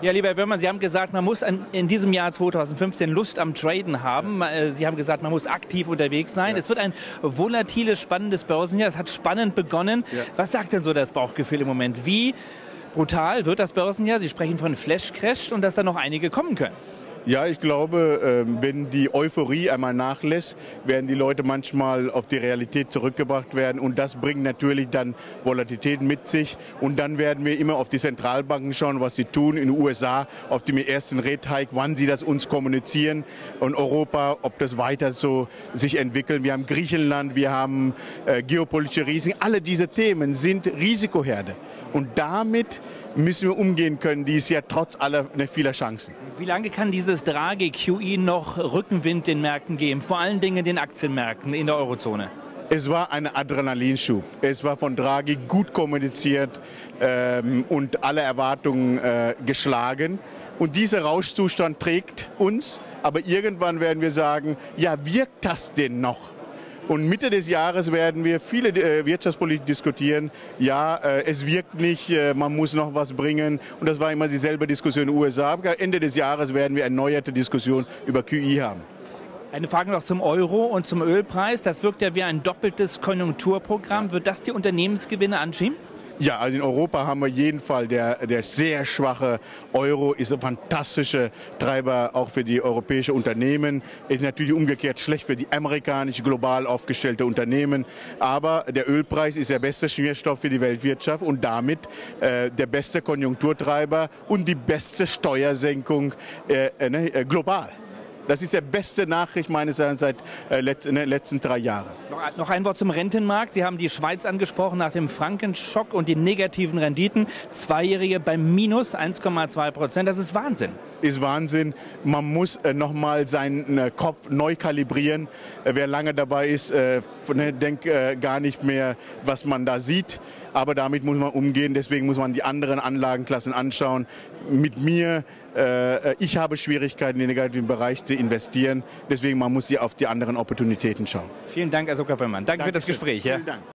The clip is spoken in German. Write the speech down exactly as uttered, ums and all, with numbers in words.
Ja, lieber Herr Wöhrmann, Sie haben gesagt, man muss an, in diesem Jahr zweitausendfünfzehn Lust am Traden haben. Ja. Sie haben gesagt, man muss aktiv unterwegs sein. Ja. Es wird ein volatiles, spannendes Börsenjahr. Es hat spannend begonnen. Ja. Was sagt denn so das Bauchgefühl im Moment? Wie brutal wird das Börsenjahr? Sie sprechen von Flash-Crash und dass da noch einige kommen können. Ja, ich glaube, wenn die Euphorie einmal nachlässt, werden die Leute manchmal auf die Realität zurückgebracht werden. Und das bringt natürlich dann Volatilität mit sich. Und dann werden wir immer auf die Zentralbanken schauen, was sie tun. In den U S A auf dem ersten Rate Hike, wann sie das uns kommunizieren. Und Europa, ob das weiter so sich entwickelt. Wir haben Griechenland, wir haben äh, geopolitische Risiken. Alle diese Themen sind Risikoherde. Und damit müssen wir umgehen können, dieses Jahr trotz aller vieler Chancen. Wie lange kann dieses Draghi-Q E noch Rückenwind den Märkten geben, vor allen Dingen den Aktienmärkten in der Eurozone? Es war ein Adrenalinschub. Es war von Draghi gut kommuniziert ähm, und alle Erwartungen äh, geschlagen. Und dieser Rauschzustand trägt uns, aber irgendwann werden wir sagen, ja, wirkt das denn noch? Und Mitte des Jahres werden wir viele äh, Wirtschaftspolitik diskutieren. Ja, äh, es wirkt nicht, äh, man muss noch was bringen. Und das war immer dieselbe Diskussion in den U S A. Ende des Jahres werden wir eine erneuerte Diskussion über Q E haben. Eine Frage noch zum Euro und zum Ölpreis. Das wirkt ja wie ein doppeltes Konjunkturprogramm. Wird das die Unternehmensgewinne anschieben? Ja, also in Europa haben wir jeden Fall, der, der sehr schwache Euro ist ein fantastischer Treiber auch für die europäischen Unternehmen. Ist natürlich umgekehrt schlecht für die amerikanischen global aufgestellte Unternehmen. Aber der Ölpreis ist der beste Schmierstoff für die Weltwirtschaft und damit äh, der beste Konjunkturtreiber und die beste Steuersenkung äh, äh, global. Das ist die beste Nachricht meines Erachtens seit äh, let, in den letzten drei Jahren. Noch, noch ein Wort zum Rentenmarkt. Sie haben die Schweiz angesprochen nach dem Frankenschock und die negativen Renditen. Zweijährige beim Minus eins Komma zwei Prozent. Das ist Wahnsinn. Ist Wahnsinn. Man muss äh, noch mal seinen äh, Kopf neu kalibrieren. Äh, wer lange dabei ist, äh, ne, denkt äh, gar nicht mehr, was man da sieht. Aber damit muss man umgehen. Deswegen muss man die anderen Anlagenklassen anschauen. Mit mir, äh, ich habe Schwierigkeiten, in den negativen Bereich zu investieren. Deswegen man muss man auf die anderen Opportunitäten schauen. Vielen Dank, Herr Zuckerberg. Danke Dankeschön. Für das Gespräch. Ja. Vielen Dank.